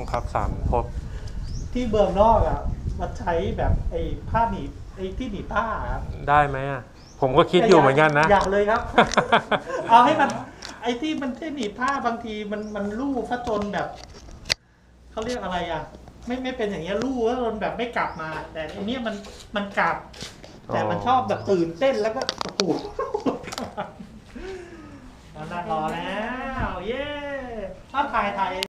ครับ3 พบที่เมืองนอกอ่ะมันใช้แบบไอ้ผ้าหนีบไอ้ที่หนีบผ้าครับได้ไหมอ่ะผมก็คิดอยู่เหมือนกันนะอย่าเลยครับ เอาให้มันไอ้ที่มันที่หนีบผ้าบางทีมันลู่ซะจนแบบเขาเรียกอะไรอ่ะไม่เป็นอย่างเงี้ยลู่ซะจนแบบไม่กลับมา แต่อันนี้มันกลับ แต่มันชอบแบบตื่นเต้นแล้วก็โอ้โหนั่งรอแล้วเย้ถ้าถ่าย